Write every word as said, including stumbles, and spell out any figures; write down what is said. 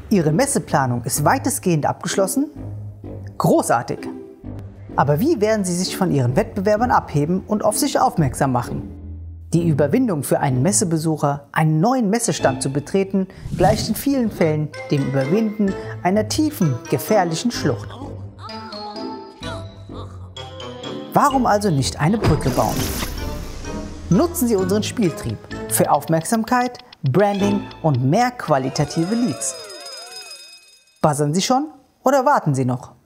Ihre Messeplanung ist weitestgehend abgeschlossen? Großartig! Aber wie werden Sie sich von Ihren Wettbewerbern abheben und auf sich aufmerksam machen? Die Überwindung für einen Messebesucher, einen neuen Messestand zu betreten, gleicht in vielen Fällen dem Überwinden einer tiefen, gefährlichen Schlucht. Warum also nicht eine Brücke bauen? Nutzen Sie unseren Spieltrieb für Aufmerksamkeit, Branding und mehr qualitative Leads. Buzzern Sie schon oder warten Sie noch?